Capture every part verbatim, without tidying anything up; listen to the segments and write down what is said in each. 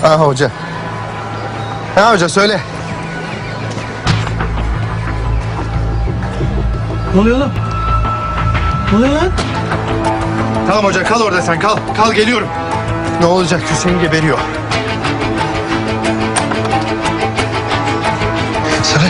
Ha hoca. Ha hoca söyle. Ne oluyor oğlum? Ne oluyor lan? Tamam hoca kal orada sen kal. Kal geliyorum. Ne olacak Hüseyin geberiyor. Sarı.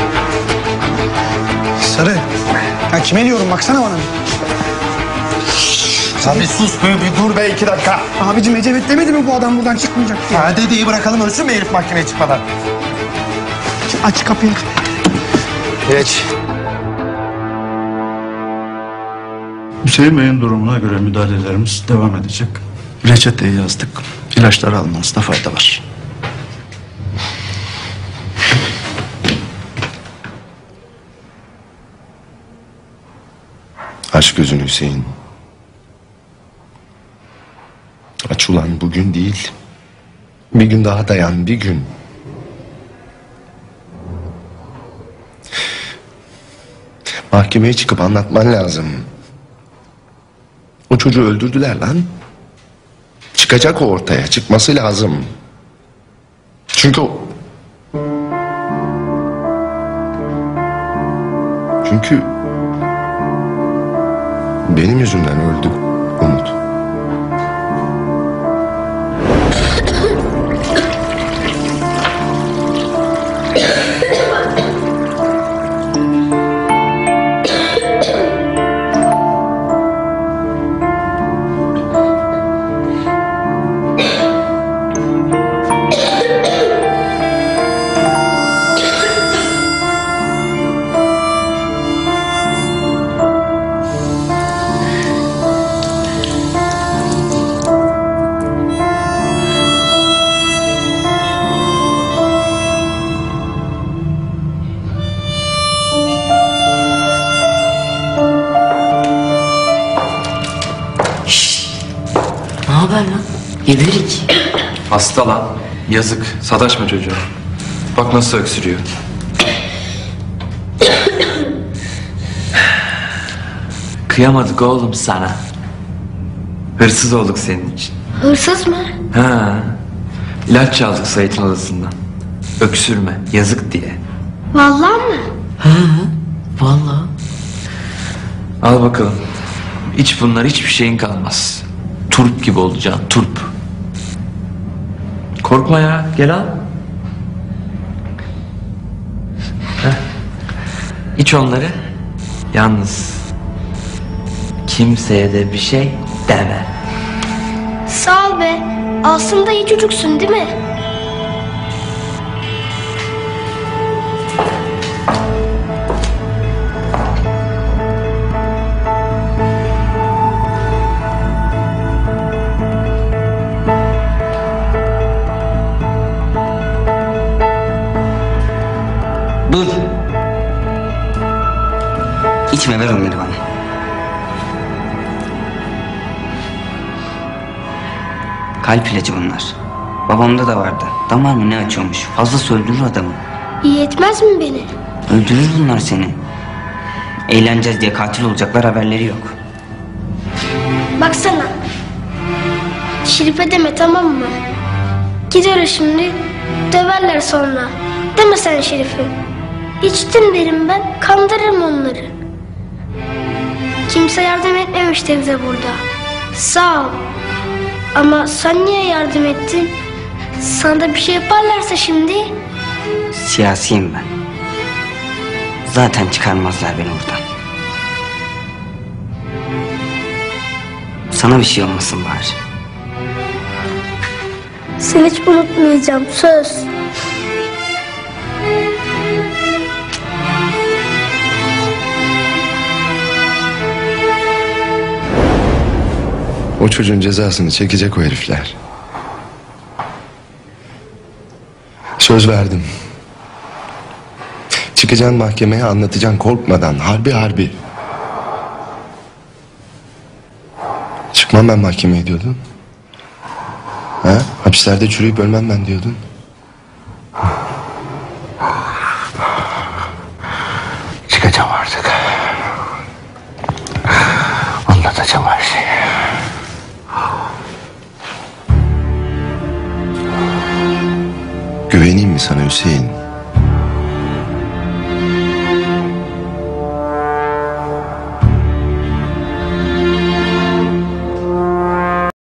Sarı. Ya kime diyorum baksana bana. Sen bir sus be, bir dur be iki dakika. Abicim Ecevit demedi mi bu adam buradan çıkmayacak diye? Ha dediği bırakalım ölsün mü herif mahkemeye çıkmadan? Aç kapıyı. Geç. Hüseyin Bey'in durumuna göre müdahalelerimiz devam edecek. Reçeteyi yazdık. İlaçları almanızda fayda var. Aç gözünü Hüseyin. Aç ulan bugün değil. Bir gün daha dayan bir gün. Mahkemeye çıkıp anlatman lazım. O çocuğu öldürdüler lan. Çıkacak o ortaya, çıkması lazım. Çünkü o... Çünkü... Benim yüzümden öldü Umut. Ne haber lan? Geberik. Hasta lan. Yazık. Sataşma çocuğa. Bak nasıl öksürüyor. Kıyamadık oğlum sana. Hırsız olduk senin için. Hırsız mı? Ha. İlaç çaldık Sait'in odasından. Öksürme. Yazık diye. Vallahi mı? Ha, vallahi. Al bakalım. İç bunlar, hiçbir şeyin kalmaz. Turp gibi olacaksın. Turp. Korkma ya. Gel al. Heh. İç onları. Yalnız kimseye de bir şey deme. Sağ ol be. Aslında iyi çocuksun değil mi? Dur. İçme, ver onları bana. Kalp ilacı bunlar. Babamda da vardı. Damar mı ne açıyormuş? Fazlası öldürür adamı. İyi etmez mi beni? Öldürür bunlar seni. Eğleneceğiz diye katil olacaklar, haberleri yok. Baksana. Şerife deme, tamam mı? Gidiyor şimdi. Döverler sonra. Deme sen Şerife. İçtin derim ben. Kandırırım onları. Kimse yardım etmemişti bize burada. Sağ ol. Ama sen niye yardım ettin? Sana da bir şey yaparlarsa şimdi? Siyasiyim ben. Zaten çıkarmazlar beni buradan. Sana bir şey olmasın bari. Seni hiç unutmayacağım, söz. O çocuğun cezasını çekecek o herifler. Söz verdim. Çıkacaksın mahkemeye, anlatacaksın korkmadan, harbi harbi. Çıkmam ben mahkemeye diyordun. Ha? Hapislerde çürüyüp ölmem ben diyordun. Çıkacağım artık. Anlatacağım her şeyi. Güveneyim mi sana Hüseyin?